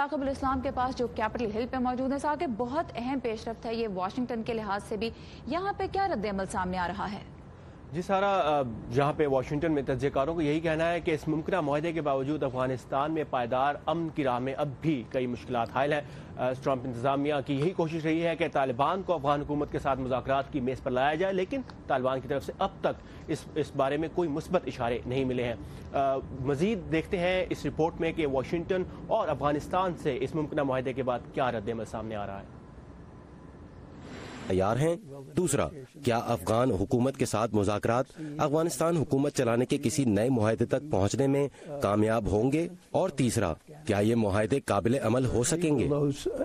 ثاقب الاسلام کے پاس جو کیپٹل ہل پہ موجود ہے، ثاقب بہت اہم پیش رفت ہے یہ واشنگٹن کے لحاظ سے بھی، یہاں پہ کیا رد عمل سامنے آ رہا ہے؟ جی سارا، جہاں پہ واشنگٹن میں تجزیہ کاروں کو یہی کہنا ہے کہ اس ممکنہ معاہدے کے باوجود افغانستان میں پائیدار امن کی راہ میں اب بھی کئی مشکلات حائل ہیں۔ ٹرمپ انتظامیہ کی یہی کوشش رہی ہے کہ طالبان کو افغان حکومت کے ساتھ مذاکرات کی میز پر لایا جائے، لیکن طالبان کی طرف سے اب تک اس بارے میں کوئی مثبت اشارے نہیں ملے ہیں۔ مزید دیکھتے ہیں اس رپورٹ میں کہ واشنگٹن اور افغانستان سے اس ممکنہ معاہدے کے بعد کیا رد عمل سامنے آ رہا ہے۔ تیار ہیں؟ دوسرا، کیا افغان حکومت کے ساتھ مذاکرات افغانستان حکومت چلانے کے کسی نئے معاہدے تک پہنچنے میں کامیاب ہوں گے؟ اور تیسرا، کیا یہ معاہدے قابل عمل ہو سکیں گے؟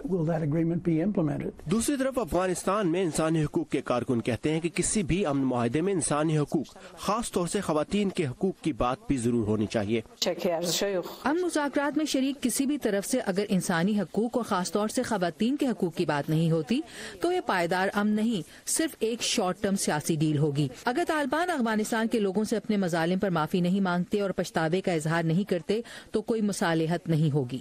دوسری طرف افغانستان میں انسانی حقوق کے کارکن کہتے ہیں کہ کسی بھی امن معاہدے میں انسانی حقوق، خاص طور سے خواتین کے حقوق کی بات بھی ضرور ہونی چاہیے۔ امن مذاکرات میں شریک کسی بھی طرف سے اگر انسانی حقوق اور خاص طور سے خواتین کے حقوق کی بات نہیں ہوتی تو یہ پائیدار امن نہیں، صرف ایک شارٹ ٹرم سیاسی ڈیل ہوگی۔ اگر طالبان افغانستان کے لوگوں سے اپنے مظالم پر معافی نہیں مانگتے اور پچھتاوے کا اظہار نہیں کرتے تو کوئی مصالحت نہیں ہوگی۔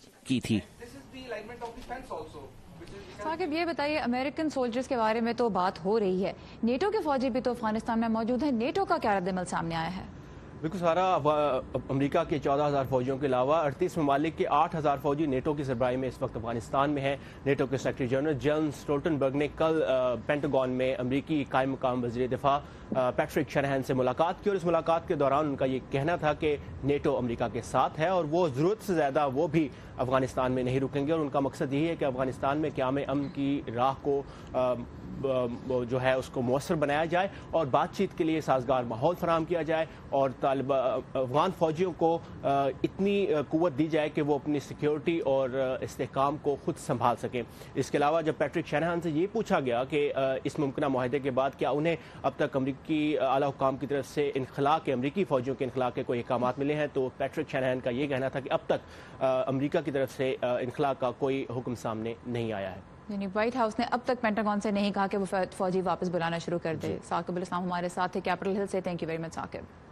ثاقب یہ بتائیے، امریکن سولجرز کے بارے میں تو بات ہو رہی ہے، نیٹو کے فوجی بھی تو افغانستان میں موجود ہیں، نیٹو کا کیا رد عمل سامنے آیا ہے؟ بالکل سارا، امریکہ کے 14,000 فوجیوں کے علاوہ 38 ممالک کے 8,000 فوجی نیٹو کی سربراہی میں اس وقت افغانستان میں ہیں۔ نیٹو کے سیکرٹری جنرل جن اسٹولٹنبرگ نے کل پینٹاگون میں امریکی قائم مقام وزیر دفاع پیٹرک شنہان سے ملاقات کی، اور اس ملاقات کے دوران ان کا یہ کہنا تھا کہ نیٹو امریکہ کے ساتھ ہے اور وہ ضرورت سے زیادہ وہ بھی افغانستان میں نہیں رکیں گے، اور ان کا مقصد یہی ہے کہ افغانستان میں قیام امن کی راہ کو جو ہے اس کو مؤثر بنایا جائے اور بات چیت کے لیے سازگار ماحول فراہم کیا جائے، اور افغان فوجیوں کو اتنی قوت دی جائے کہ وہ اپنی سیکیورٹی اور استحکام کو خود سنبھال سکیں۔ اس کے علاوہ جب پیٹرک شنہان سے یہ پوچھا گیا کہ اس ممکنہ معاہدے کے بعد کیا انہیں اب تک امریکی اعلیٰ حکام کی طرف سے انخلاء کے، امریکی فوجیوں کے انخلاء کے کوئی احکامات ملے ہیں، تو پیٹرک شنہان کا یہ کہنا تھا کہ اب تک امریکہ کی طرف سے انخلاء کا کوئی حکم سامنے نہیں آیا ہے۔ یعنی وائٹ ہاؤس نے اب تک پینٹاگون سے نہیں کہا کہ وہ فوجی واپس بلانا شروع کر دے۔ ثاقب الاسلام ہمارے ساتھ تھے کیپٹل ہل سے، thank you very much Saqib.